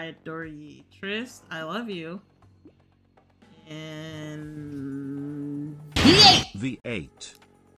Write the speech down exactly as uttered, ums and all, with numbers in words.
I adore ye. Triss, I love you. And... V eight! V eight.